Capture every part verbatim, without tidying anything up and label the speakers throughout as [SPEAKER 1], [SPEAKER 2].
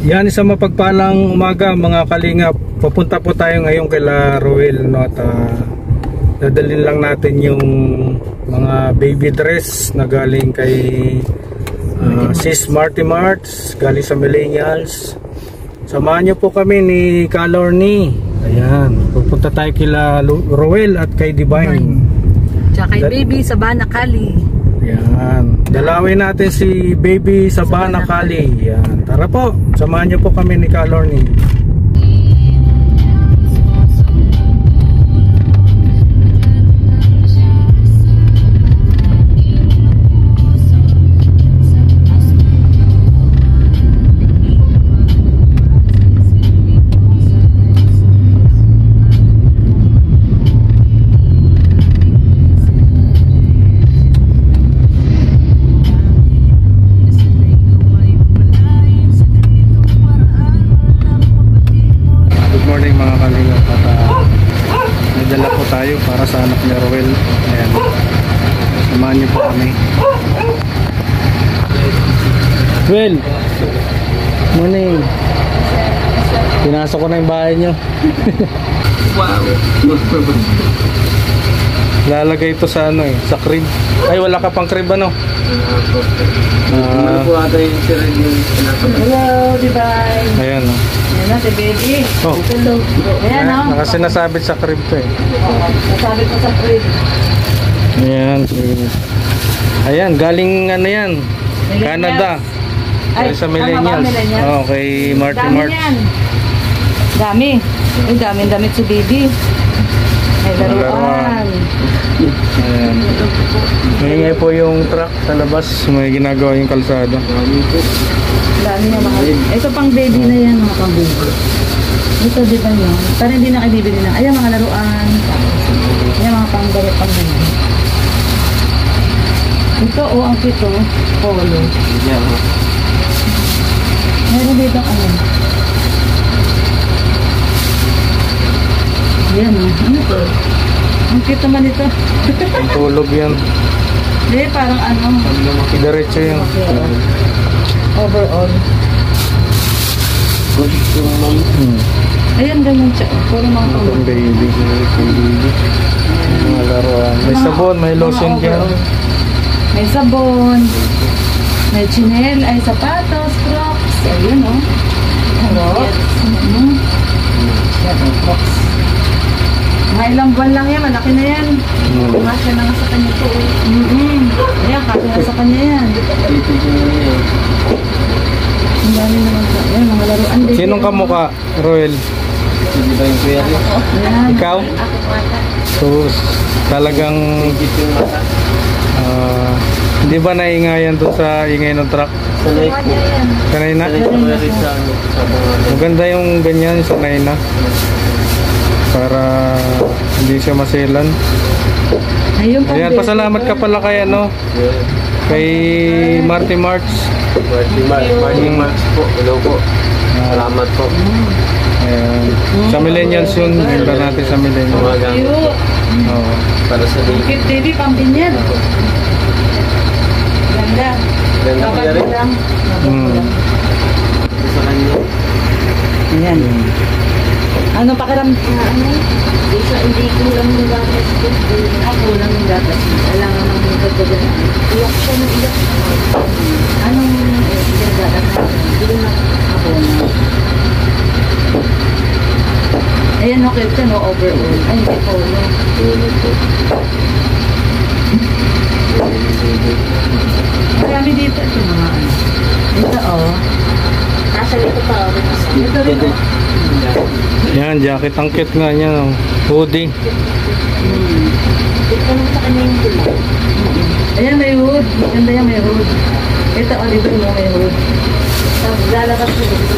[SPEAKER 1] Yan, isang mapagpalang umaga mga kalingap. Papunta po tayo ngayon kay La Roel, no? At uh, dadalhin lang natin yung mga baby dress na galing kay uh, Sis Marty Marts, galing sa Millennials. Samahan nyo po kami ni Kalorny. Ayan, pupunta tayo kay La Roel at kay Divine.
[SPEAKER 2] Tsaka kay Baby sa Banakali.
[SPEAKER 1] Yan, dalawin natin si Baby sa Banakali. Yan, tara po, samahan niyo po kami ni Kalorny. Para sa anak ni Roel. Ayan, samahan niyo po kami. Roel, morning. Pinasok ko na yung bahay niyo.
[SPEAKER 3] Wow.
[SPEAKER 1] Lalagay ito sa ano eh, sa crib. Ay, wala ka pang crib ano?
[SPEAKER 3] Ano po ata yung siril yung pinasok?
[SPEAKER 2] Hello, Divine.
[SPEAKER 1] Ayan o.
[SPEAKER 2] Ayan na si Baby.
[SPEAKER 1] Oh.
[SPEAKER 2] Hello. Ayan o.
[SPEAKER 1] Nakasinasabit sa crib to eh.
[SPEAKER 2] Nasabi ko sa crib.
[SPEAKER 1] Ayan. Ayan, galing ano yan, Canada. Ay, sa Millennials. Oh, kay Marty Marts.
[SPEAKER 2] Dami yan. Dami. Ay, daming damit si Baby. May laruan.
[SPEAKER 1] Ayan. Ngayon po yung truck sa labas. May ginagawa yung kalsada.
[SPEAKER 2] Dami na mga. Ito pang baby na yan, mga pang baby. Ito di ba yun? Pero hindi na kayo bibili na. Ayan mga laruan. Ayan mga pang damit pang baby. Ito o, oh, ang kito. Polo. Meron dito ano. Ayan o. Ano ito? Ang cute naman ito.
[SPEAKER 1] Ang tulog yan.
[SPEAKER 2] Hindi, parang ano.
[SPEAKER 1] Diretso yan.
[SPEAKER 2] Overall.
[SPEAKER 1] Hmm.
[SPEAKER 2] Ayan, ganyan siya. Puro mga tulog.
[SPEAKER 1] Ang baby. Mga laruan. May sabon, may lotion dyan.
[SPEAKER 2] May sabon. May chinel, ay sapatos, crocs. Ayun o. Crocs. Yan o, crocs. Mga ilang buwan lang yan, malaki na yan. Kasya na nga sa kanya ito. Mm-hmm. Ayan, kasya na sa kanya yan. Ang dami naman sa, ayan, mga laruan.
[SPEAKER 1] Sinong kamukha, Roel?
[SPEAKER 3] Hindi ba yung kuya rin?
[SPEAKER 1] Ikaw?
[SPEAKER 2] Ako mata.
[SPEAKER 1] So, talagang uh, hindi ba naingayan doon sa ingay ng truck?
[SPEAKER 3] Sanay ko.
[SPEAKER 1] Sanay na?
[SPEAKER 3] Sanay rin sa ano.
[SPEAKER 1] Maganda yung ganyan, sanay na. Para hindi siya maselan.
[SPEAKER 2] Ayun,
[SPEAKER 1] ayan, pasalamat ka pala kay ano, kay Marty Marts.
[SPEAKER 3] Marty Marts. Marty Marts po. Hello po. Salamat po.
[SPEAKER 1] Ayan. Sa Millennials yun, iba natin sa Millennials.
[SPEAKER 2] cute.
[SPEAKER 1] Oo.
[SPEAKER 3] Para sa baby.
[SPEAKER 2] Cute baby, pambin yan. Ganda.
[SPEAKER 3] Ganda kuya rin.
[SPEAKER 1] Hmm.
[SPEAKER 3] Sa kanya.
[SPEAKER 2] Ayan. Ano pakiram? Uh, ano? Hindi siya, hindi kulang ng gatas ko. Ah, kulang ng gatas. Kailangan ng magkagagan. Iyak siya ng iyak. Anong iyak gatas? Hindi na ako na. Ayan, okay ito, no? Overall. Ay, hindi po, no? Marami dito. Ito mga ano. Ito, oh. Nasa dito pa, oh. Ito dito.
[SPEAKER 1] Yan, jacket. Ang cute nga niya. No? Hoodie.
[SPEAKER 2] Hmm. Ito naman sa kanya yung pula. Ayan, may hood. Maganda yan, may hood. Ito, oh, dito mo may hood. Tapos lalabas ko dito.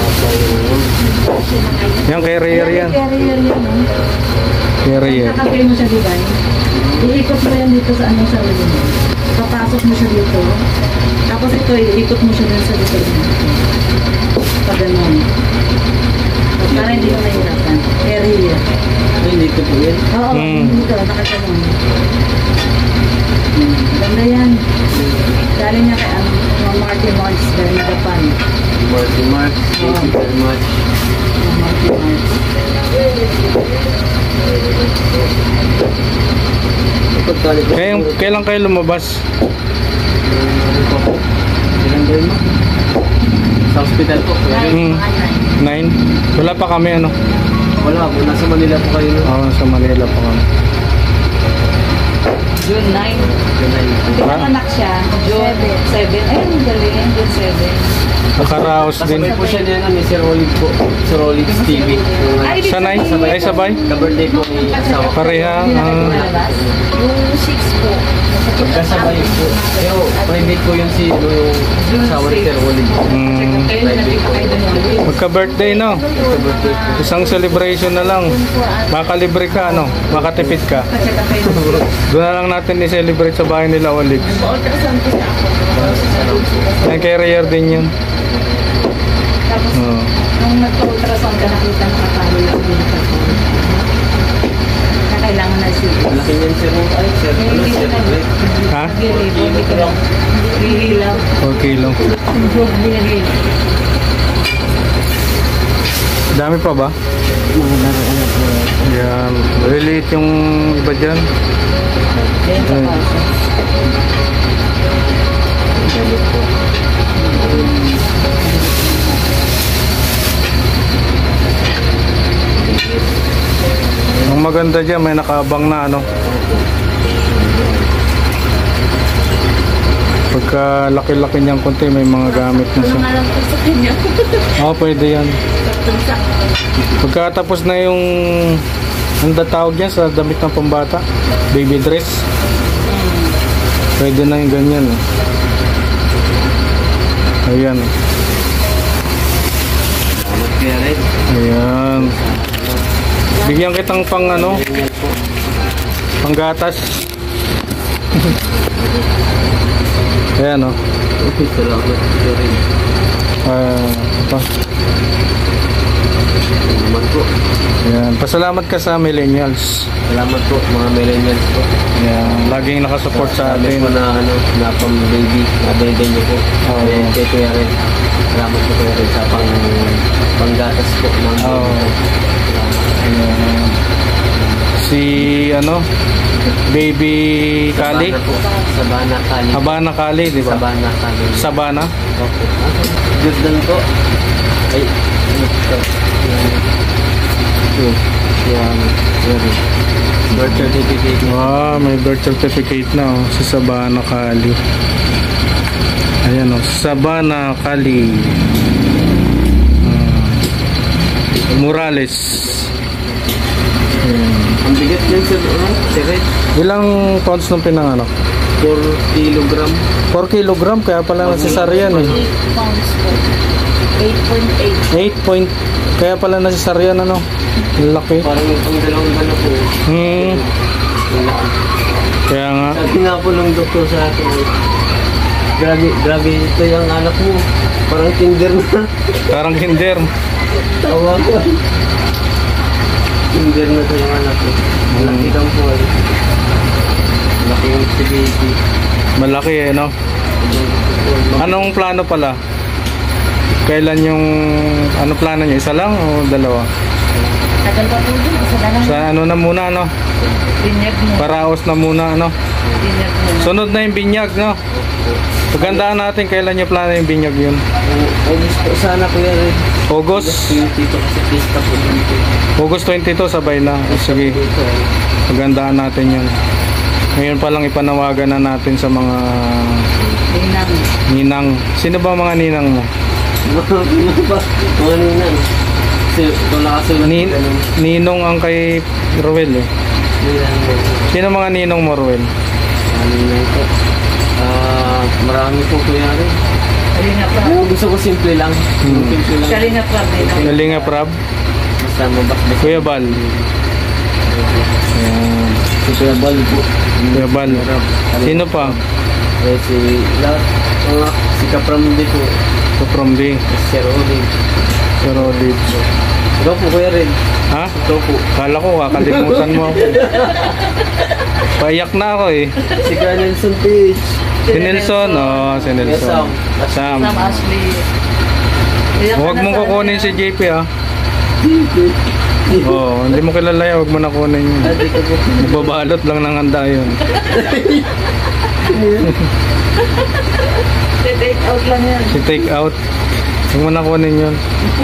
[SPEAKER 1] Yan, carrier yan.
[SPEAKER 2] Carrier yan, no?
[SPEAKER 1] Carrier.
[SPEAKER 2] Nakakagay mo siya, diba? Iikot mo yan dito sa anong sarili mo. Papasok mo siya dito. Tapos ito, iikot mo siya dito sa dito. Pag ganun. Para hindi ko nahihirapan. Carrier.
[SPEAKER 3] Ay, dito po yan.
[SPEAKER 2] Oo,
[SPEAKER 1] Hmm.
[SPEAKER 2] dito. Nakaganon. Ganda yan. Galing niya kay ang mga Marty Marts dari Japan.
[SPEAKER 3] Marky Mark, thank you very much.
[SPEAKER 1] Kailan, kailan kayo lumabas?
[SPEAKER 3] Kailan ba yun? Sa hospital po.
[SPEAKER 1] Hmm. Nine? Wala pa kami ano?
[SPEAKER 3] Wala po, nasa Manila po kayo.
[SPEAKER 1] Oo, oh, sa Manila pa kami.
[SPEAKER 2] June nine.
[SPEAKER 3] June nine.
[SPEAKER 2] Pinanganak siya. June seven. Ayun, galing. June seven.
[SPEAKER 1] Nakaraos din.
[SPEAKER 3] Kasabay po siya niya na ni Sir Olive po. Sir Olive's T V.
[SPEAKER 2] Ay,
[SPEAKER 1] Sa nine? Ay, sabay?
[SPEAKER 3] Ka-birthday po ni asawa.
[SPEAKER 1] Pareha. Uh,
[SPEAKER 2] Yung six po.
[SPEAKER 3] Kasabay po. Pero private po yun si ano, yung asawa ni Sir Olive.
[SPEAKER 1] mm,
[SPEAKER 2] Kayo na nakita kayo doon.
[SPEAKER 1] magka-birthday no?
[SPEAKER 3] Ka-birthday po.
[SPEAKER 1] Isang celebration na lang. Makalibre ka ano? Makatipid ka.
[SPEAKER 2] Katsaka kayo.
[SPEAKER 1] Doon na lang natin i-celebrate sa bahay nila Olive.
[SPEAKER 2] Ultrasound ko siya ako.
[SPEAKER 1] Yan kay Rhea din yun.
[SPEAKER 2] Tapos,
[SPEAKER 1] Oo.
[SPEAKER 2] nung nagpa-ultrasound ka, nakita nakakalo lang din ka. Na kailangan na si...
[SPEAKER 3] Malaki niyan Sir Olive. Ay, Sir ano,
[SPEAKER 2] Hindi
[SPEAKER 3] Sir
[SPEAKER 2] ko na.
[SPEAKER 3] Olive.
[SPEAKER 1] Ha?
[SPEAKER 2] Nag-libo, hindi ko lang. Hihilaw.
[SPEAKER 1] four kilo.
[SPEAKER 2] Joke, binagay.
[SPEAKER 1] Dami pa ba? Yan. Relate yung iba dyan.
[SPEAKER 2] Yan sa kaso.
[SPEAKER 1] Ang maganda dyan, may nakaabang na ano. Pagka laki-laki niyang konti, may mga gamit na
[SPEAKER 2] Ano
[SPEAKER 1] siya.
[SPEAKER 2] nga lang po sa kanya?
[SPEAKER 1] Oo, pwede yan. Pagkatapos na yung ang tatawag yan sa damit ng pambata, baby dress, pwede na yung ganyan eh. Ayan.
[SPEAKER 3] Salamat kaya rin.
[SPEAKER 1] Ayan. Bigyan kitang pang ano, panggatas. Ayan o.
[SPEAKER 3] Okay, salamat kaya rin.
[SPEAKER 1] Uh, ito.
[SPEAKER 3] Salamat po.
[SPEAKER 1] Ayan. Pasalamat ka sa millennials.
[SPEAKER 3] Salamat po mga millennials po.
[SPEAKER 1] Ayan. Laging nakasupport sa
[SPEAKER 3] Sabi
[SPEAKER 1] atin.
[SPEAKER 3] po na ano, na pang baby, na baby niyo po.
[SPEAKER 1] Oo.
[SPEAKER 3] Ayan, kay Kuya Red. Salamat po Kuya Red sa pang panggatas po. Mga
[SPEAKER 1] Oo. Ayan. Si ano, baby Kali.
[SPEAKER 3] Sabana po. Sabana Kali.
[SPEAKER 1] Habana Kali, di ba?
[SPEAKER 3] Sabana Kali.
[SPEAKER 1] Sabana.
[SPEAKER 3] Okay. Jordan po. Ay, ano po? Yan. Yan. Yan. Birth certificate.
[SPEAKER 1] Wow, may birth certificate na oh. Si Sabana Kali. Ayan oh, Sabana Kali. Ah, Morales. Ayan.
[SPEAKER 3] Ang bigat yan sir, ano? Sir Red.
[SPEAKER 1] Ilang pounds nung pinanganak?
[SPEAKER 3] four kilogram.
[SPEAKER 1] four kilogram, kaya pala nasasaryan eh.
[SPEAKER 2] eight pounds po. eight point eight.
[SPEAKER 1] eight point, kaya pala nasasaryan ano. Laki.
[SPEAKER 3] Parang ang dalawang ba na po.
[SPEAKER 1] Hmm,
[SPEAKER 3] Ang laki.
[SPEAKER 1] kaya nga.
[SPEAKER 3] Sabi nga po ng doktor sa akin, grabe, grabe ito yung anak mo. Parang kinder na.
[SPEAKER 1] Parang kinder.
[SPEAKER 3] Tawa ko. Kinder na ito yung anak ko. Malaki kang po. eh. Malaki yung si baby.
[SPEAKER 1] Malaki eh, no? Anong plano pala? Kailan yung, ano plano niya? Isa lang o dalawa?
[SPEAKER 2] Tagal pa po din. Isa na lang.
[SPEAKER 1] Sa ano na muna, no?
[SPEAKER 2] Binyag mo.
[SPEAKER 1] Paraos na muna, no?
[SPEAKER 2] Binyag mo.
[SPEAKER 1] Sunod na yung binyag, no? Pagandaan natin kailan yung plano yung binyag yun.
[SPEAKER 3] August po sana kuya rin.
[SPEAKER 1] August?
[SPEAKER 3] Dito kasi pista po dito.
[SPEAKER 1] August twenty-two, sabay na. O, sige,
[SPEAKER 3] Dito eh.
[SPEAKER 1] pagandaan natin yun. Ngayon pa lang ipanawagan na natin sa mga
[SPEAKER 2] Binyag.
[SPEAKER 1] ninang. Sino ba mga ninang mo?
[SPEAKER 3] Mga ba? Mga ninang. Kasi ito nakasulat.
[SPEAKER 1] Nin ninong ang kay Ruel eh.
[SPEAKER 3] Ninang mo.
[SPEAKER 1] Sino mga ninong mo, Ruel?
[SPEAKER 3] Mga ninang po. Ah, marami po kuya rin.
[SPEAKER 2] Kalinga pa.
[SPEAKER 3] Ano, gusto ko simple lang.
[SPEAKER 1] Hmm.
[SPEAKER 3] Simple lang.
[SPEAKER 2] Kalinga pa din.
[SPEAKER 1] Galinga Prab?
[SPEAKER 3] Basta mabakbas.
[SPEAKER 1] Kuya Bal? Ayan.
[SPEAKER 3] Si Kuya Bal po.
[SPEAKER 1] Kuya Bal. Sino pa?
[SPEAKER 3] Eh, si lahat. Mga si Kapramdi po.
[SPEAKER 1] So from B.
[SPEAKER 3] Si Sir Olive.
[SPEAKER 1] Sir Olive.
[SPEAKER 3] Ikaw po kuya rin.
[SPEAKER 1] Ha?
[SPEAKER 3] Ikaw po.
[SPEAKER 1] Kala ko kakalimutan mo ako. Paiyak na ako eh.
[SPEAKER 3] Si Kuya Nelson Page.
[SPEAKER 1] Si Nelson, oh, si
[SPEAKER 3] Kuya
[SPEAKER 1] Nelson.
[SPEAKER 3] Sam.
[SPEAKER 1] Sam.
[SPEAKER 2] Sam Ashley. Iyak ka
[SPEAKER 1] Huwag
[SPEAKER 2] na
[SPEAKER 1] mong
[SPEAKER 2] sa-
[SPEAKER 1] kukunin si J P ah. Oo, hindi mo kilala yan, huwag mo na kunin yun.
[SPEAKER 3] Hindi ko po.
[SPEAKER 1] Magbabalot lang ng handa yun.
[SPEAKER 2] Take out lang yan.
[SPEAKER 1] Si take out. Huwag mo na kunin yun.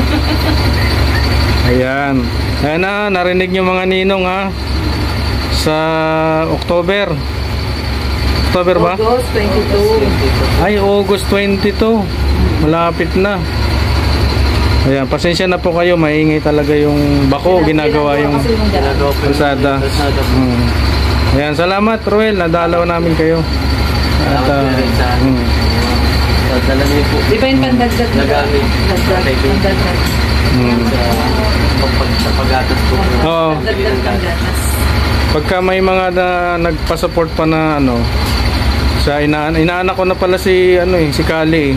[SPEAKER 1] Ayan. Ayan na, narinig nyo mga ninong ha. Sa October. October ba?
[SPEAKER 2] August twenty-two.
[SPEAKER 1] Ay, August twenty-two. Malapit na. Ayan, pasensya na po kayo. Maingay talaga yung bako. Ginagawa yung
[SPEAKER 2] Kasi yung daan.
[SPEAKER 3] Ginagawa po yung
[SPEAKER 1] kalsada.
[SPEAKER 3] kalsada po.
[SPEAKER 1] Hmm. Ayan, salamat Ruel. Nadalaw namin kayo. At,
[SPEAKER 3] Salamat
[SPEAKER 1] uh,
[SPEAKER 3] rin sa
[SPEAKER 1] hmm.
[SPEAKER 3] Dala niyo po.
[SPEAKER 2] Di ba yung pandagdag?
[SPEAKER 3] Nagamit.
[SPEAKER 2] Pandagdag. Pandagdag.
[SPEAKER 1] Hmm.
[SPEAKER 3] Sa, pag, sa pag-atas po.
[SPEAKER 1] Oo.
[SPEAKER 2] Pandagdag ng gatas.
[SPEAKER 1] Pagka may mga na, nagpa-support pa na ano, sa inaan inaanak ko na pala si ano eh, si Kali. Eh.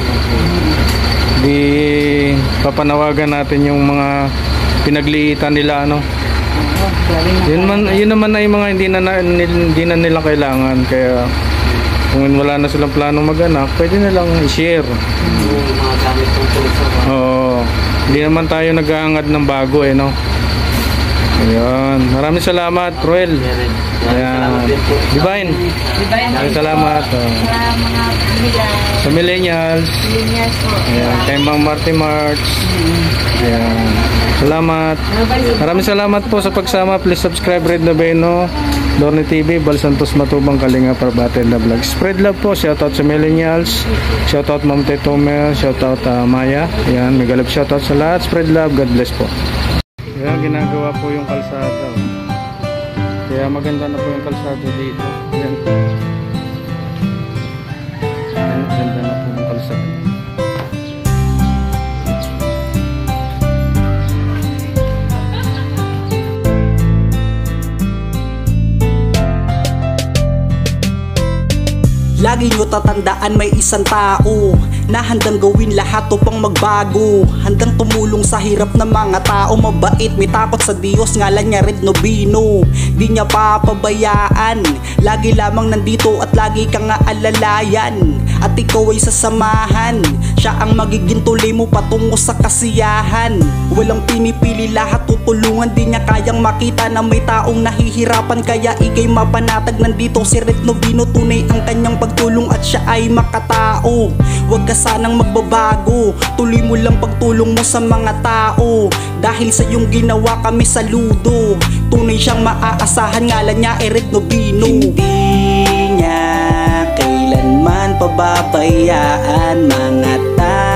[SPEAKER 1] Di papanawagan natin yung mga pinagliitan nila ano.
[SPEAKER 2] Oo, galing na.
[SPEAKER 1] Yun man yun naman ay mga hindi na, na hindi na nila kailangan kaya kung wala na silang planong mag-anak, pwede na lang i-share.
[SPEAKER 3] Yung mga gamit po po sa
[SPEAKER 1] Oo. Hindi naman tayo nag-aangad ng bago eh no. Ayun. Maraming salamat, Ruel.
[SPEAKER 3] meron.
[SPEAKER 1] Ayan.
[SPEAKER 3] Salamat din po.
[SPEAKER 1] Divine.
[SPEAKER 2] Di ba yung
[SPEAKER 1] Maraming salamat. Oh.
[SPEAKER 2] sa mga pamilya?
[SPEAKER 1] Sa millennials.
[SPEAKER 2] Linyas po.
[SPEAKER 1] Ayan. Kay Mang Marty March. Ayan. Salamat. Maraming salamat po sa pagsama. Please subscribe Red Noveno, Dorny T V, Bal Santos Matubang, Kalinga, Parabate, and the Vlog. Spread love po. Shoutout sa millennials. Shoutout Ma'am Tetomel. Shoutout uh, Maya. Ayan. Megalab shoutout sa lahat. Spread love. God bless po. Ayan. Ginagawa po yung kalsada. Kaya maganda na po yung kalsada dito. Ayan. Ayan. Maganda na po yung kalsada.
[SPEAKER 4] Lagi nyo tatandaan may isang tao na handang gawin lahat upang magbago. Handang tumulong sa hirap ng mga tao. Mabait, may takot sa Diyos, ngalan niya Red Noveno. Di niya papabayaan, lagi lamang nandito at lagi kang aalalayan. At ikaw ay sasamahan, siya ang magiging tuloy mo patungo sa kasiyahan. Walang pinipili, lahat tutulungan. Di niya kayang makita na may taong nahihirapan, kaya ikay mapanatag. Nandito si Red Noveno, tunay ang kanyang pagtulong at siya ay makatao. Huwag ka sanang magbabago, tuloy mo lang pagtulong mo sa mga tao. Dahil sa iyong ginawa kami saludo. Tunay siyang maaasahan, ngalan niya ay Red Noveno. Hindi niya kailanman pababayaan mga tao.